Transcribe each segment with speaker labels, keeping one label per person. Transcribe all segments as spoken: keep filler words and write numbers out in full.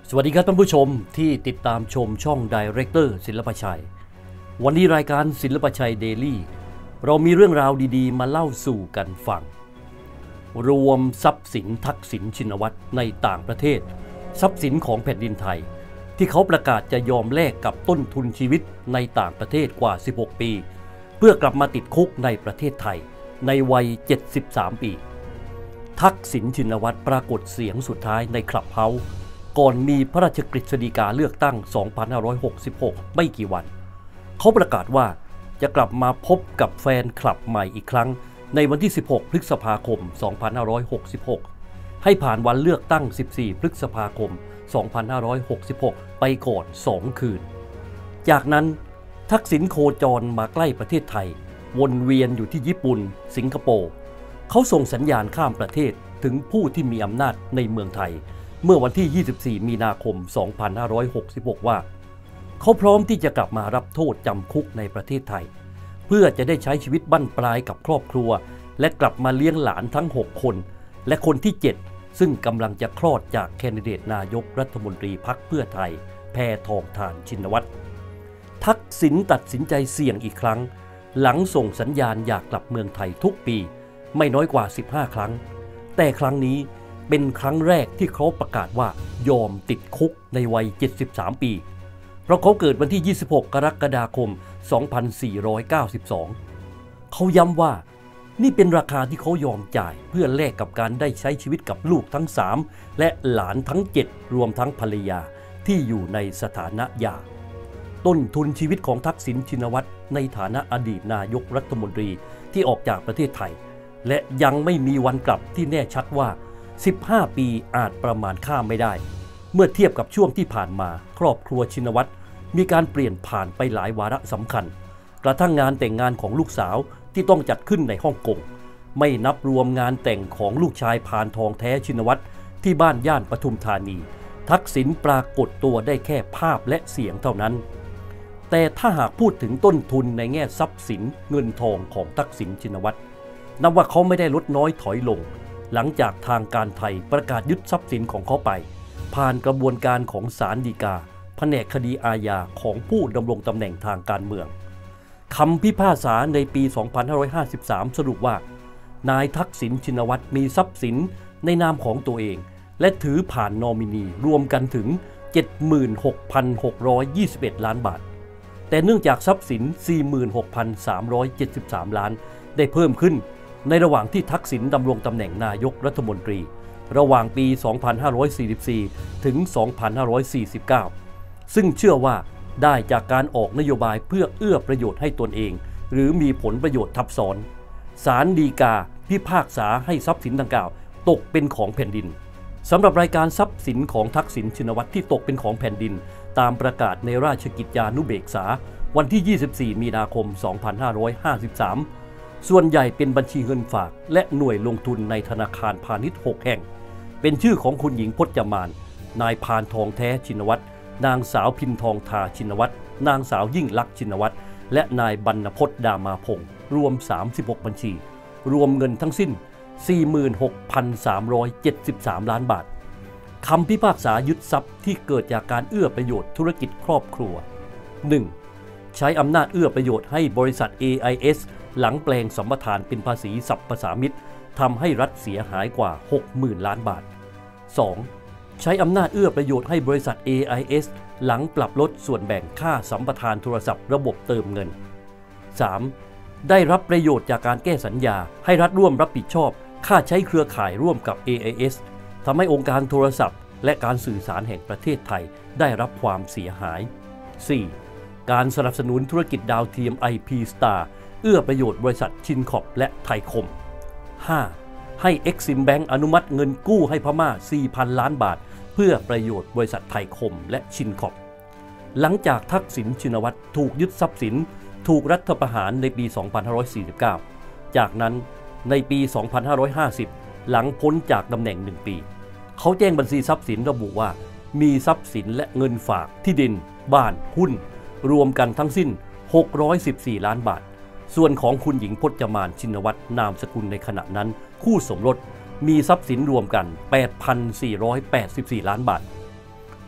Speaker 1: สวัสดีครับท่านผู้ชมที่ติดตามชมช่อง Director ศิลปชัยวันนี้รายการศิลปชัยเดลี่เรามีเรื่องราวดีๆมาเล่าสู่กันฟังรวมทรัพย์สินทักษิณชินวัตรในต่างประเทศทรัพย์สินของแผ่นดินไทยที่เขาประกาศจะยอมแลกกับต้นทุนชีวิตในต่างประเทศกว่าสิบหกปีเพื่อกลับมาติดคุกในประเทศไทยในวัยเจ็ดสิบสามปีทักษิณชินวัตรปรากฏเสียงสุดท้ายในคลับเฮาส์ก่อนมีพระราชกฤษฎีกาเลือกตั้งสองพันห้าร้อยหกสิบหกไม่กี่วันเขาประกาศว่าจะกลับมาพบกับแฟนคลับใหม่อีกครั้งในวันที่สิบหกพฤษภาคมสองพันห้าร้อยหกสิบหกให้ผ่านวันเลือกตั้งสิบสี่พฤษภาคมสองพันห้าร้อยหกสิบหกไปก่อนสองคืนจากนั้นทักษิณโคจรมาใกล้ประเทศไทยวนเวียนอยู่ที่ญี่ปุ่นสิงคโปร์เขาส่งสัญญาณข้ามประเทศถึงผู้ที่มีอำนาจในเมืองไทยเมื่อวันที่ยี่สิบสี่มีนาคมสองพันห้าร้อยหกสิบหกว่าเขาพร้อมที่จะกลับมารับโทษจำคุกในประเทศไทยเพื่อจะได้ใช้ชีวิตบั้นปลายกับครอบครัวและกลับมาเลี้ยงหลานทั้งหกคนและคนที่เจ็ดซึ่งกำลังจะคลอดจากแคนดิเดตนายกรัฐมนตรีพรรคเพื่อไทยแพทองธารชินวัตรทักษิณตัดสินใจเสี่ยงอีกครั้งหลังส่งสัญญาณอยากกลับเมืองไทยทุกปีไม่น้อยกว่าสิบห้าครั้งแต่ครั้งนี้เป็นครั้งแรกที่เขาประกาศว่ายอมติดคุกในวัยเจ็ดสิบสามปีเพราะเขาเกิดวันที่ยี่สิบหกกรกฎาคมสองพันสี่ร้อยเก้าสิบสองเขาย้ำว่านี่เป็นราคาที่เขายอมจ่ายเพื่อแลกกับการได้ใช้ชีวิตกับลูกทั้งสามและหลานทั้งเจ็ดรวมทั้งภรรยาที่อยู่ในสถานะหย่าต้นทุนชีวิตของทักษิณชินวัตรในฐานะอดีตนายกรัฐมนตรีที่ออกจากประเทศไทยและยังไม่มีวันกลับที่แน่ชัดว่าสิบห้าปีอาจประมาณค่าไม่ได้เมื่อเทียบกับช่วงที่ผ่านมาครอบครัวชินวัตรมีการเปลี่ยนผ่านไปหลายวาระสำคัญกระทั่งงานแต่งงานของลูกสาวที่ต้องจัดขึ้นในฮ่องกงไม่นับรวมงานแต่งของลูกชายพานทองแท้ชินวัตรที่บ้านย่านปทุมธานีทักษิณปรากฏตัวได้แค่ภาพและเสียงเท่านั้นแต่ถ้าหากพูดถึงต้นทุนในแง่ทรัพย์สินเงินทองของทักษิณชินวัตรนับว่าเขาไม่ได้ลดน้อยถอยลงหลังจากทางการไทยประกาศยึดทรัพย์สินของเขาไปผ่านกระบวนการของศาลฎีกาแผนกคดีอาญาของผู้ดำรงตำแหน่งทางการเมืองคำพิพากษาในปีสองพันห้าร้อยห้าสิบสามสรุปว่านายทักษิณชินวัตรมีทรัพย์สินในนามของตัวเองและถือผ่านนอมินีรวมกันถึง เจ็ดหมื่นหกพันหกร้อยยี่สิบเอ็ด ล้านบาทแต่เนื่องจากทรัพย์สิน สี่หมื่นหกพันสามร้อยเจ็ดสิบสาม ล้านได้เพิ่มขึ้นในระหว่างที่ทักษิณดำรงตำแหน่งนายกรัฐมนตรีระหว่างปี สองพันห้าร้อยสี่สิบสี่ ถึง สองพันห้าร้อยสี่สิบเก้า ซึ่งเชื่อว่าได้จากการออกนโยบายเพื่อเอื้อประโยชน์ให้ตนเองหรือมีผลประโยชน์ทับซ้อนศาลฎีกาพิพากษาให้ทรัพย์สินดังกล่าวตกเป็นของแผ่นดินสำหรับรายการทรัพย์สินของทักษิณชินวัตรที่ตกเป็นของแผ่นดินตามประกาศในราชกิจจานุเบกษาวันที่ยี่สิบสี่มีนาคมสองพันห้าร้อยห้าสิบสามส่วนใหญ่เป็นบัญชีเงินฝากและหน่วยลงทุนในธนาคารพาณิชย์หกแห่งเป็นชื่อของคุณหญิงพจมานนายพานทองแท้ชินวัตรนางสาวพินทองทาชินวัตรนางสาวยิ่งลักษณ์ชินวัตรและนายบรรณพจน์ดามาพงศ์รวมสามสิบหกบัญชีรวมเงินทั้งสิ้น สี่หมื่นหกพันสามร้อยเจ็ดสิบสาม ล้านบาทคำพิพากษายึดทรัพย์ที่เกิดจากการเอื้อประโยชน์ธุรกิจครอบครัว หนึ่ง ใช้อำนาจเอื้อประโยชน์ให้บริษัท เอ ไอ เอส หลังแปลงสัมปทานเป็นภาษีสรรพสามิตทำให้รัฐเสียหายกว่า หกหมื่น ล้านบาท สอง ใช้อำนาจเอื้อประโยชน์ให้บริษัท เอ ไอ เอส หลังปรับลดส่วนแบ่งค่าสัมปทานโทรศัพท์ระบบเติมเงิน สาม ได้รับประโยชน์จากการแก้สัญญาให้รัฐร่วมรับผิดชอบค่าใช้เครือข่ายร่วมกับ เอ ไอ เอส ทำให้องค์การโทรศัพท์และการสื่อสารแห่งประเทศไทยได้รับความเสียหาย สี่ การสนับสนุนธุรกิจดาวเทียม ไอ พี Star เอื้อประโยชน์บริษัทชินคอร์ปและไทยคม ห้า ให้ Exim Bank อนุมัติเงินกู้ให้พม่า สี่พัน ล้านบาทเพื่อประโยชน์บริษัทไทยคมและชินคอร์ปหลังจากทักษิณชินวัตรถูกยึดทรัพย์สินถูกรัฐประหารในปี สองพันห้าร้อยสี่สิบเก้า จากนั้นในปี สองพันห้าร้อยห้าสิบ หลังพ้นจากตำแหน่งหนึ่งปีเขาแจ้งบัญชีทรัพย์สินระบุว่ามีทรัพย์สินและเงินฝากที่ดินบ้านหุ้นรวมกันทั้งสิ้นหกร้อยสิบสี่ล้านบาทส่วนของคุณหญิงพจมานชินวัตรนามสกุลในขณะนั้นคู่สมรสมีทรัพย์สินรวมกัน แปดพันสี่ร้อยแปดสิบสี่ ล้านบาท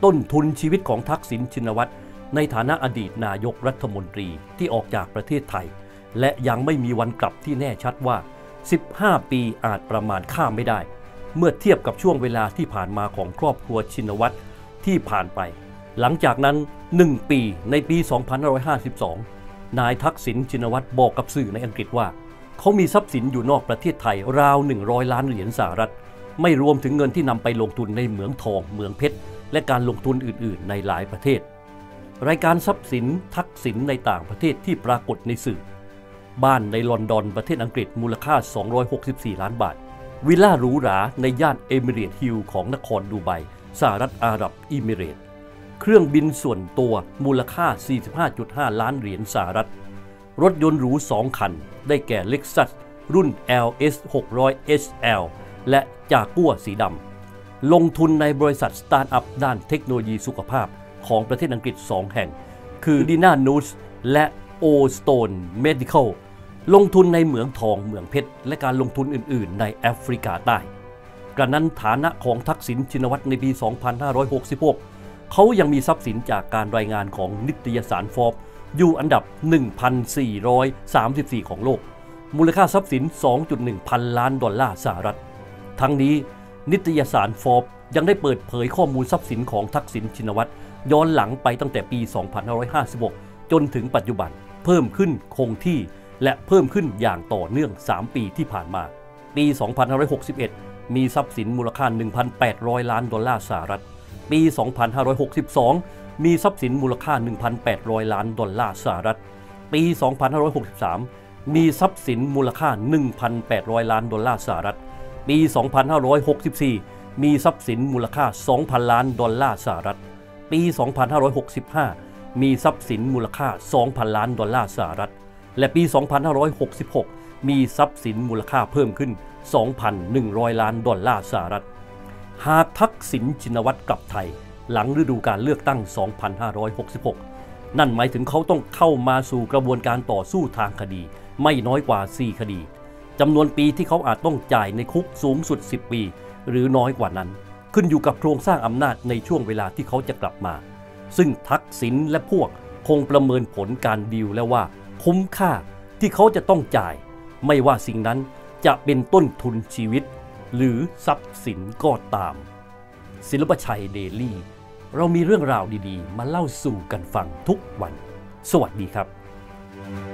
Speaker 1: ต้นทุนชีวิตของทักษิณชินวัตรในฐานะอดีตนายกรัฐมนตรีที่ออกจากประเทศไทยและยังไม่มีวันกลับที่แน่ชัดว่าสิบห้าปีอาจประมาณค่าไม่ได้เมื่อเทียบกับช่วงเวลาที่ผ่านมาของครอบครัวชินวัตรที่ผ่านไปหลังจากนั้นหนึ่งปีในปีสองพันห้าร้อยห้าสิบสองนายทักษิณชินวัตรบอกกับสื่อในอังกฤษว่าเขามีทรัพย์สินอยู่นอกประเทศไทยราวหนึ่งร้อยล้านเหรียญสหรัฐไม่รวมถึงเงินที่นำไปลงทุนในเหมืองทองเหมืองเพชรและการลงทุนอื่นๆในหลายประเทศรายการทรัพย์สินทักษิณในต่างประเทศที่ปรากฏในสื่อบ้านในลอนดอนประเทศอังกฤษมูลค่าสองร้อยหกสิบสี่ล้านบาทวิลล่าหรูหราในย่านเอมิเรตส์ฮิลล์ของนครดูไบสหรัฐอาหรับเอมิเรตส์เครื่องบินส่วนตัวมูลค่า สี่สิบห้าจุดห้า ล้านเหรียญสหรัฐรถยนต์หรูสองคันได้แก่ Lexus รุ่น แอล เอส หกร้อย เอช แอล และจากัวสีดำลงทุนในบริษัทสตาร์ทอัพด้านเทคโนโลยีสุขภาพของประเทศอังกฤษสองแห่งคือ Dina Noods และ Allstone Medical ลงทุนในเหมืองทองเหมืองเพชรและการลงทุนอื่นๆในแอฟริกาใต้กระนั้นฐานะของทักษิณชินวัตรในปี สองพันห้าร้อยหกสิบหก เขายังมีทรัพย์สินจากการรายงานของนิตยสารฟอร์บอยู่อันดับ หนึ่งพันสี่ร้อยสามสิบสี่ ของโลกมูลค่าทรัพย์สิน สองจุดหนึ่ง พันล้านดอลลาร์สหรัฐทั้งนี้นิตยสารฟอร์บยังได้เปิดเผยข้อมูลทรัพย์สินของทักษิณชินวัตรย้อนหลังไปตั้งแต่ปี สองพันห้าร้อยห้าสิบหก จนถึงปัจจุบันเพิ่มขึ้นคงที่และเพิ่มขึ้นอย่างต่อเนื่องสามปีที่ผ่านมาปี สองพันห้าร้อยหกสิบเอ็ด มีทรัพย์สินมูลค่า หนึ่งพันแปดร้อย ล้านดอลลาร์สหรัฐปี สองพันห้าร้อยหกสิบสอง มีทรัพย์สินมูลค่า หนึ่งพันแปดร้อย ล้านดอลลาร์สหรัฐปี สองพันห้าร้อยหกสิบสาม มีทรัพย์สินมูลค่า หนึ่งพันแปดร้อย ล้านดอลลาร์สหรัฐปี สองพันห้าร้อยหกสิบสี่ มีทรัพย์สินมูลค่า สองพัน ล้านดอลลาร์สหรัฐปี สองพันห้าร้อยหกสิบห้า มีทรัพย์สินมูลค่า สองพัน ล้านดอลลาร์สหรัฐและปี สองพันห้าร้อยหกสิบหก มีทรัพย์สินมูลค่าเพิ่มขึ้น สองพันหนึ่งร้อย ล้านดอลลาร์สหรัฐหากทักษิณชินวัตรกลับไทยหลังฤดูการเลือกตั้ง สองพันห้าร้อยหกสิบหก นั่นหมายถึงเขาต้องเข้ามาสู่กระบวนการต่อสู้ทางคดีไม่น้อยกว่า สี่ คดีจำนวนปีที่เขาอาจต้องจ่ายในคุกสูงสุด สิบ ปีหรือน้อยกว่านั้นขึ้นอยู่กับโครงสร้างอำนาจในช่วงเวลาที่เขาจะกลับมาซึ่งทักษิณและพวกคงประเมินผลการดีลแล้วว่าคุ้มค่าที่เขาจะต้องจ่ายไม่ว่าสิ่งนั้นจะเป็นต้นทุนชีวิตหรือทรัพย์สินก็ตามศิลปชัยเดลี่เรามีเรื่องราวดีๆมาเล่าสู่กันฟังทุกวันสวัสดีครับ